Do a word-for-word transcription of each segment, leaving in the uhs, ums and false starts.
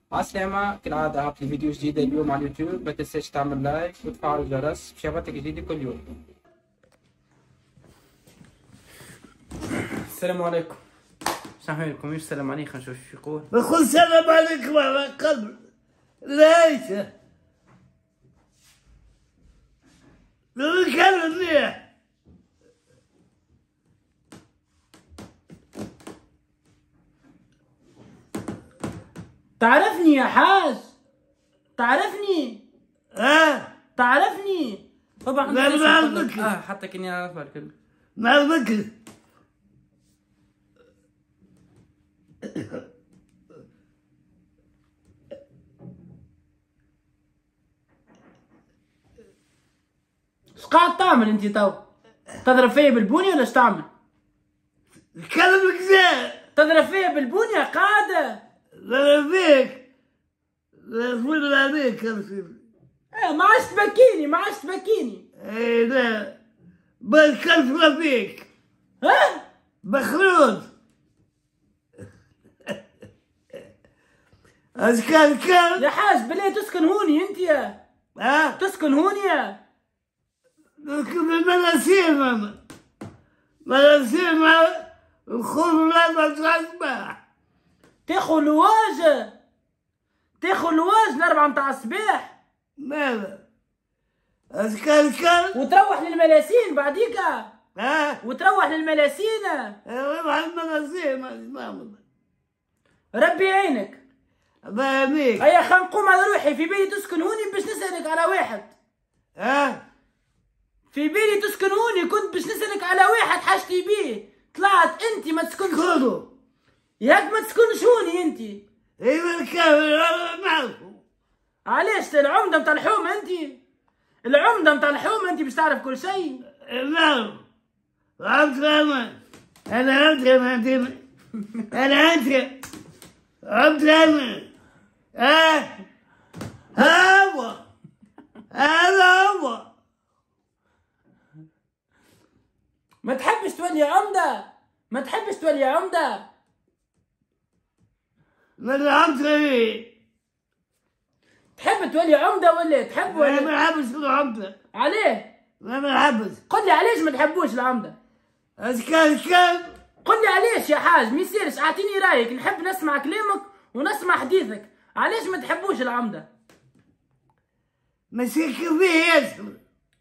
عالسلامة، كالعادة هبط فيديو جديد اليوم على اليوتيوب. ما تنساش تعمل لايك وتفعل الجرس باش يعطيك جديد كل يوم. السلام عليكم. سامحوا لكم ايش السلام عليكم، نشوف ايش يقول. بقول السلام عليكم على قلب العيشة. لو كان مليح تعرفني يا حاج؟ تعرفني؟ ها؟ تعرفني؟ طبعا لا ما أعرفك. اه حتى كني اعرفك. ما أعرفك. ايش قاعد تعمل انت تو؟ تضرب فيا بالبونية ولا ايش تعمل؟ كلمك زين. تضرب فيا بالبونية قاعدة؟ لا فيك. لا فول عليك امشي. ايه ما عادش تبكيني، ما عادش تبكيني. اي لا بالكلف فيك. ها؟ مخلوط. اش كان كان؟ يا حاج بالله تسكن هوني انت يا. ها؟ تسكن هوني يا. المناسير ماما. مناسير مع الخضر لازم تصبح. تاخذ لواج. تاخذ لواج الأربعة متاع الصباح. ماذا؟ اش كان كان؟ وتروح للملاسين بعديك. ها؟ وتروح للملاسين. روح المناسير ماما. ربي يعينك. الله يهنيك. هيا خلينا نقوم على روحي، في بالي تسكن هوني باش نسألك على واحد. ها؟ في بالي تسكن هوني، كنت باش نسألك على واحد حاجتي بيه، طلعت انت ما تسكنش. خذوا. ياك ما تسكنش هوني انت. ايوه كان معكم. علاش العمدة متاع الحومة انت؟ العمدة متاع الحومة انت باش تعرف كل شيء. نعم. عمت انا. انا عمت انا انا عمت عمت انا. ها؟ هو هذا هو. ما تحبش تولي عمدة؟ ما تحبش تولي عمدة؟ من عمت لي. تحب تولي عمدة ولا تحب ولا؟ انا ما نحبش العمدة. عليه؟ انا ما نحبش. قل لي علاش ما تحبوش العمدة؟ اش كان كان؟ قل لي علاش يا حاج، ما يصيرش، اعطيني رايك، نحب نسمع كلامك ونسمع حديثك، علاش ما تحبوش العمدة؟ ماشي فيه ياسر.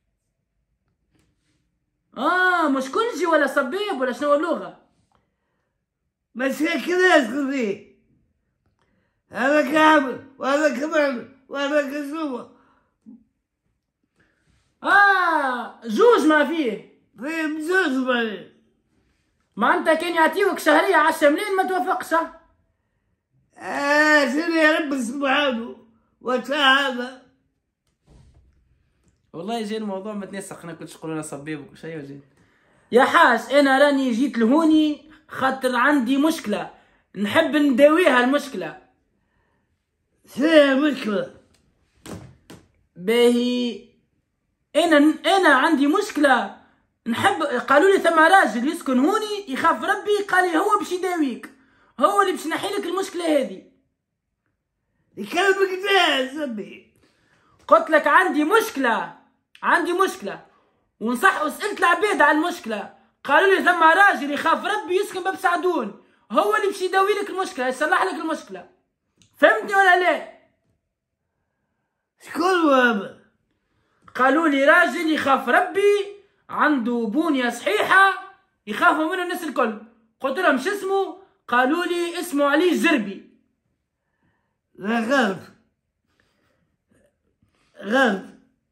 اه مش كنجي ولا صبيب ولا شنو اللغة؟ ماشي ياسر فيه. هذا كامل وهذا كمان وهذا كسوة. اه جوج ما فيه. فيه بزوز مالي. ما انت كان يعطيوك شهرية عشرة ملايين ما توافقش. اه شنو يا رب سبحانه وتعالى. والله جاي الموضوع متنسق، انا كنت تقولوا لنا صبيب وكل شيء وجاي. يا حاج انا راني جيت لهوني خاطر عندي مشكلة نحب نداويها المشكلة. شنو المشكلة؟ باهي انا انا عندي مشكلة نحب، قالوا لي ثم راجل يسكن هوني يخاف ربي، قال لي هو باش يداويك، هو اللي باش ينحي لك المشكلة هذه. يكلمك ده زبي. قلت لك عندي مشكلة، عندي مشكلة ونصح، وسألت العباد على المشكلة قالوا لي ثم راجل يخاف ربي يسكن باب سعدون، هو اللي باش يداوي لك المشكلة، يصلح لك المشكلة. فهمتني ولا لا؟ شكون هذا؟ قالوا لي راجل يخاف ربي عنده بنية صحيحة يخافوا منه الناس الكل. قلت لهم شو اسمه؟ قالوا لي اسمه علي الزربي. لا غلط غلط.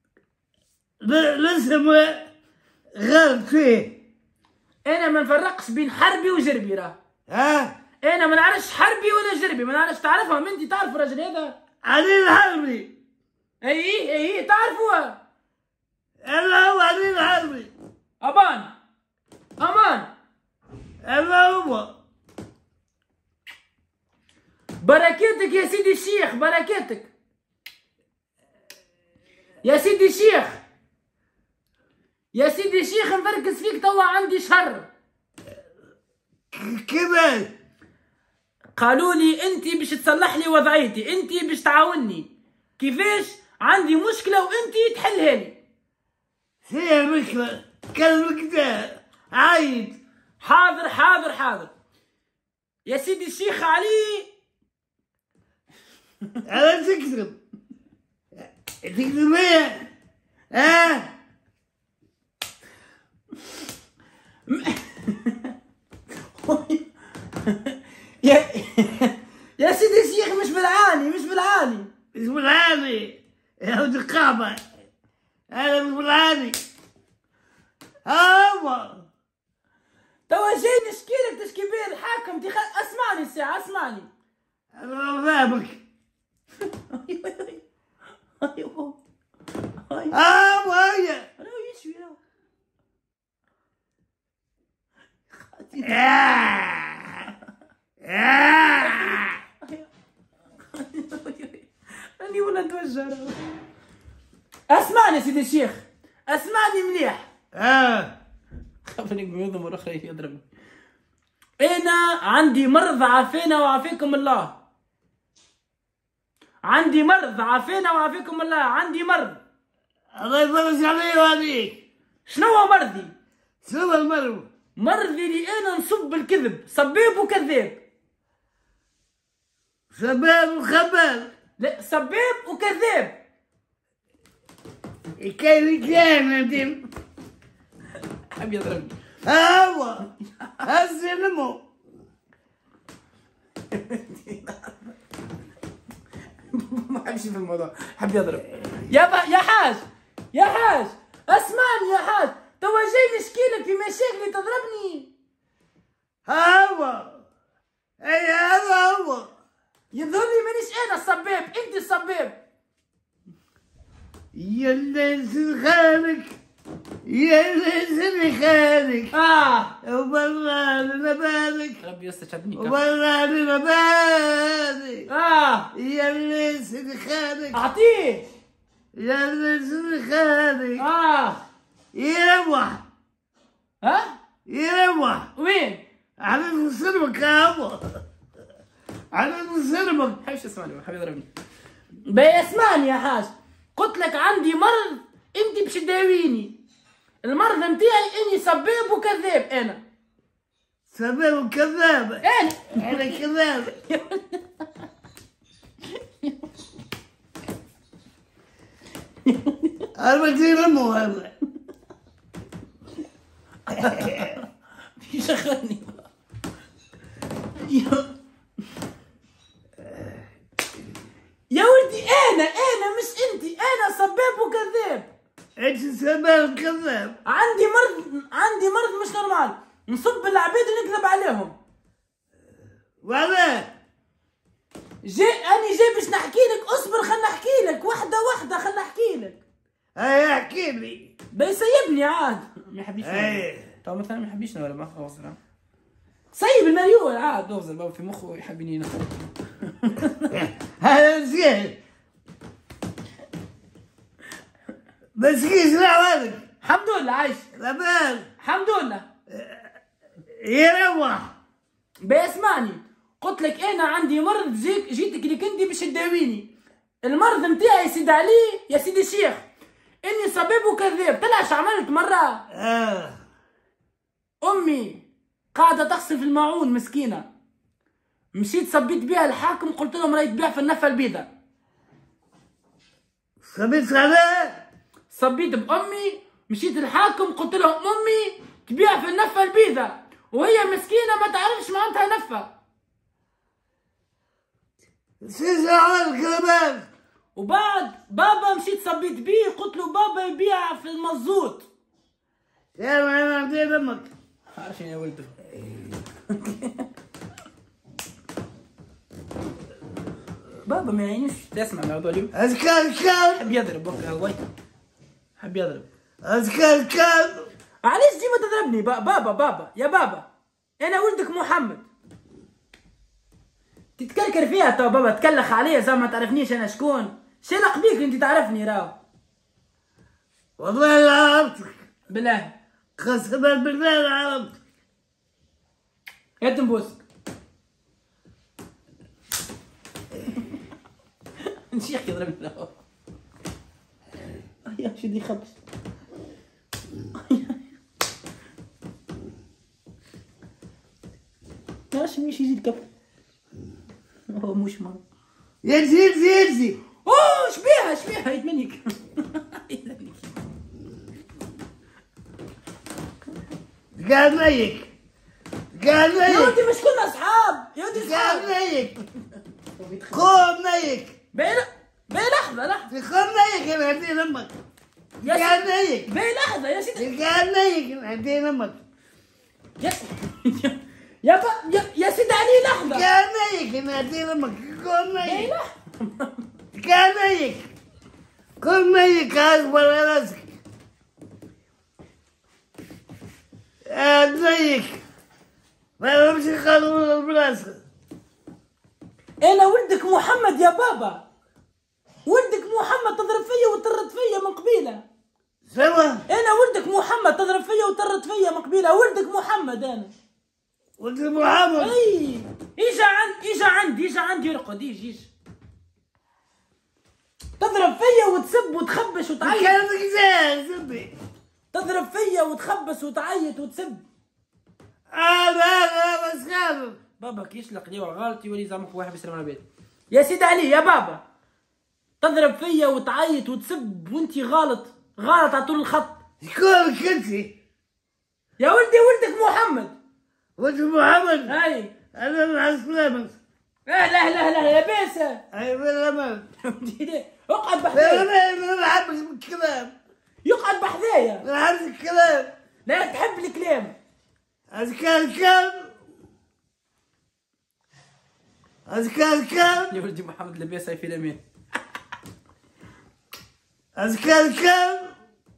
الاسم غلط فيه. انا ما نفرقش بين حربي وجربي راه. ها؟ انا ما نعرفش حربي ولا جربي، ما نعرفش. تعرفهم انت؟ تعرف الراجل هذا؟ علي الحربي. اي اي تعرفوه. انا هو علي الحربي. ابان امان. انا هو. بركاتك يا سيدي الشيخ، بركاتك يا سيدي الشيخ. يا سيدي الشيخ نفركز فيك توا عندي شر. كيفاش؟ قالوا لي انت باش تصلح لي وضعيتي، انت باش تعاوني. كيفاش؟ عندي مشكله وانت تحلها لي. هي المشكلة كلمك ده عايد. حاضر حاضر حاضر يا سيدي الشيخ علي. أنا تكذب تكذب ايه؟ اه يا يا سيدي الشيخ مش بالعاني مش بالعاني مش بالعاني يا ولد القعبة، أنا مش بالعاني. هو توا جاي نشكيلك تشكي بيه الحاكم تخ... اسمعني الساعة اسمعني. أنا ما فاهمك. ايوه هو هي انا يشوي لا اني ولا نتوجه. اسمعني سيدي الشيخ اسمعني مليح. اه خافني بيوضم مرة اخرى يضربني. انا عندي مرض عافينا وعافيكم الله. عندي مرض عافينا وعافيكم الله. عندي مرض. الله يفرج علي وعليك. شنو هو مرضي؟ شنو المرض؟ مرضي اللي انا نصب الكذب، صبيب وكذاب. شباب وخباب. لا صبيب وكذاب. كاين كلام انت. حب يضربني. هو الزلمو. ما حبش في الموضوع، حب يضرب. يا با... يا حاج يا حاج اسمعني يا حاج، توا جاي نشكي لك في مشاكلي تضربني. هو اي هذا هو. يظهر لي مانيش انا الصباب، انت الصباب. يا اللي يصير خالك يا اللي يصير خالك. اه وبرا لنا بالك. ربي يستشهدني. وبرا لنا بالك. اه يا اللي يصير خالك. اعطيه. يا اللي يصير خالك. اه يروح. ها يروح. وين؟ على نصرمك هو. على نصرمك. حبش اسمعني حبي يضربني. باي اسمعني يا حاج، قلت لك عندي مرض انت باش تداويني. المرض نتاعي اني صباب وكذاب. انا سبب وكذاب. انا انا كذاب. انا بدي رمو هذا. يشغلني يا يا ولدي. انا انا مش انت، انا صباب وكذاب. انت سبب وكذاب. عندي مرض عندي مرض مش نورمال، نصب العباد ونكذب عليهم. وعلاه؟ جاي اني جاي باش نحكي لك. اصبر خلنا نحكي لك واحده واحده، خلنا نحكي لك. هيا احكي لي. بيسيبني عاد ما يحبيش. ايه تو مثلا ما يحبيش ولا ما غوصر. سيب المليون عاد دوزر بابا في مخه يحبني. هذا زين. بس كيس لعبك. الحمد لله عايش. لبان. الحمد لله. يروح. بيسمعني، قلت لك انا عندي مرض جيك جيتك اللي كنتي باش تداويني. المرض نتاعي يا سيدي علي يا سيدي الشيخ اني صبيب وكذاب. طلعش عملت مره اه امي قاعده تغسل في الماعون مسكينه، مشيت صبيت بها الحاكم، قلت لهم راهي تبيع في النفه البيضاء. صبيت عليه. صبيت بامي، مشيت الحاكم قلت لهم امي تبيع في النفه البيضاء، وهي مسكينه ما تعرفش معناتها نفه. سيس عمل كلام. وبعد بابا مشيت صبيت بيه، قلت له بابا يبيع في المزوط. يا ما نعطي دمك. عارفين يا ولده. بابا ما يعينش تسمع الموضوع اليوم. أذكر كان. حب يضرب بكره هواي. حب يضرب. أذكر كان. علاش ديما تضربني بابا بابا يا بابا؟ انا ولدك محمد. تتكركر فيها تو بابا، تكلخ عليا زي ما تعرفنيش انا شكون. شلق بيك انت تعرفني راهو. والله لا عرفتك. بالله قسما بالله لا عرفتك. يا تنبوسك. الشيخ يضربني له. يا شو بدي يخبص. ماشي مش يزيد كف. هو مش مهم. يرزي يرزي يرزي. اوه شبيها شبيها يدمنك. قال ميك قال يا ميك ودي مش كنا اصحاب يا ودي قال اصحاب. ميك خذ ميك باهي باهي لحظة لحظة خذ ميك انا هدين امك يا قال سيدي ميك باهي لحظة يا سيدي قال ميك انا هدين امك يا يا با... يا, يا سيدي علي لحظة قال ميك انا هدين امك خذ باهي ميك لحظة. قال ميك خذ ميك اكبر راسك قال ميك ما بمشي خلوا براسك. انا ولدك محمد يا بابا، ولدك محمد تضرب فيا وترد فيا من قبيله. سوا انا ولدك محمد تضرب فيا وترد فيا من قبيله، ولدك محمد انا. ولد محمد اي اجا عندي اجا عندي اجا عندي يرقد يجي يجي تضرب فيا وتسب وتخبش وتعيط. كلامك زين زبي تضرب فيا وتخبس وتعيط وتسب. انا انا بس خالد باباك يشلق لي وغالطي ولي زعما واحد بيسلم على البيت. يا سيدي علي يا بابا تضرب فيا وتعيط وتسب وانتي غلط غلط على طول الخط. شكون كنتي؟ يا ولدي ولدك محمد. ولد محمد اي انا مع السلامة. اهلا اهلا اهلا يا بيسه. اي بالامان اقعد بحذايا. بالامان ما نحبش الكلام يقعد بحذايا. ما نحبش الكلام. لا تحب الكلام. أذكى الكلب أذكى الكلب يا ولدي محمد لبيسه في الامين. أذكى الكلب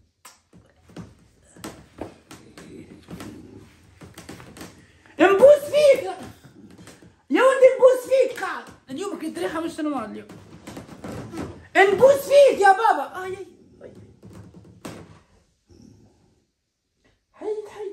نبوس فيك يا ولدي نبوس فيك. قاعد اليوم كنت ريحه مش نوع اليوم. نبوس فيك يا بابا. اي اي حي حي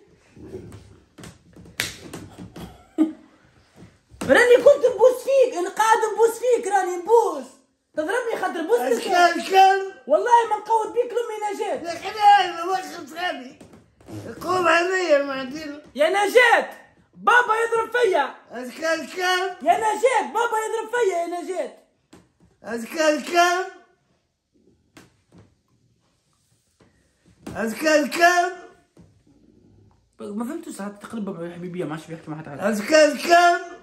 راني كنت نبوس فيك، انا قاعد نبوس فيك راني نبوس. تضربني خاطر بوستك. أذكى الكلب والله ما نقود بيك لامي نجاة. يا حلال ما وقفت غادي قوم عليا ما عندي. يا نجاة بابا يضرب فيا. أذكى الكلب يا نجاة بابا يضرب فيا يا نجاة. أذكى الكلب أذكى الكلب ما فهمتوش ساعات تقلب بابا يا حبيبي ما عادش بيحكي مع حد. أذكى الكلب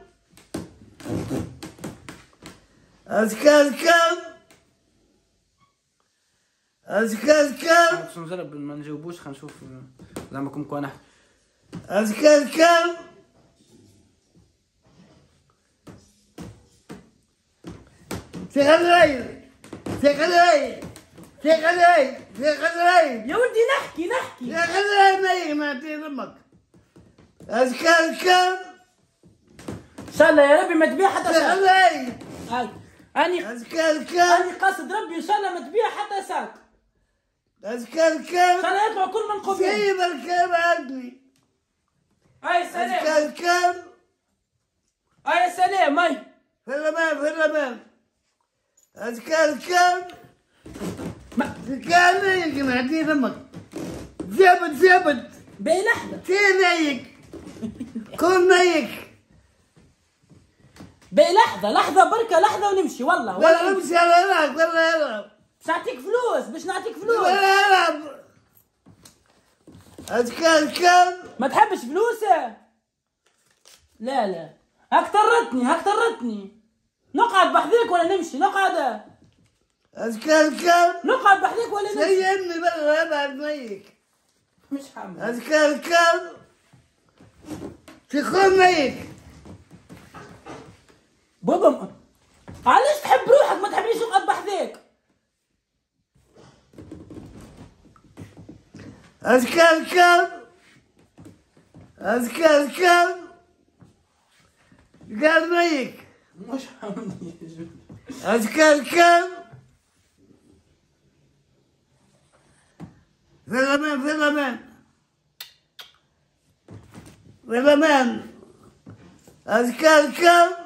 أذكى الكلب أذكى الكلب باش نجرب ما نجاوبوش خلينا نشوف زعما كون كون احد. أذكى الكلب ثقل العين ثقل العين ثقل العين ثقل العين يا ولدي نحكي نحكي. ثقل العين ما تدير امك. أذكى الكلب ان شاء الله يا ربي ما تبيع حتى ثقل ساق. العين هاي اني أذكى الكلب اني قاصد ربي ان شاء الله ما تبيع حتى ساق. أذكى ان شاء الكلب الله يطلع كل من قبيل. سيب الكلب عندي. اي سلام. أذكى الكلب اي سلام اي في الأمان في الأمان. أذكى الكلب ما ذكى نايك نعدي دمك زبد زبد باهي لحظة تي نايك كون نايك. باهي لحظة لحظة بركة لحظة ونمشي والله ولا والله. نمشي على هناك ولا نلعب باش نعطيك فلوس باش نعطيك فلوس. ولا نلعب. أذكى الكلب ما تحبش فلوسه؟ لا لا هاك طرتني هاك طرتني. نقعد بحذيك ولا نمشي؟ نقعد أذكى الكلب نقعد بحذيك ولا نمشي؟ سيبني بقى ابعد نايك. مش حامل. أذكى الكلب تخون نايك. بابا م... علاش تحب روحك ما تحبنيش نقعد بحذيك؟ أذكى الكلب أذكى الكلب قال نايك. مش حامل. أذكى الكلب في الأمان في الأمان في الأمان. أذكى الكلب